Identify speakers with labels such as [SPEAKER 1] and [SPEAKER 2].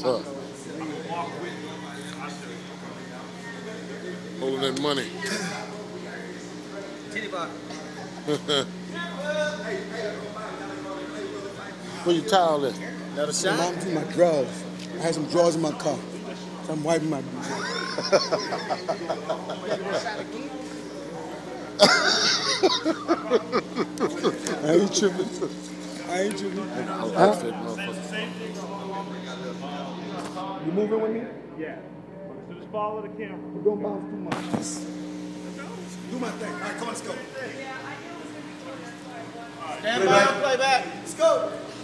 [SPEAKER 1] tough. Holding that money. Where your towel at?
[SPEAKER 2] Another shot?
[SPEAKER 3] I'm doing my drawers. I had some drawers in my car. So I'm wiping my boots. I ain't tripping. Huh? You moving with me?
[SPEAKER 4] Yeah. So just follow the camera.
[SPEAKER 3] Don't bounce too much. Do my thing. All right, come on, let's go.
[SPEAKER 2] Stand by, play back. Let's go.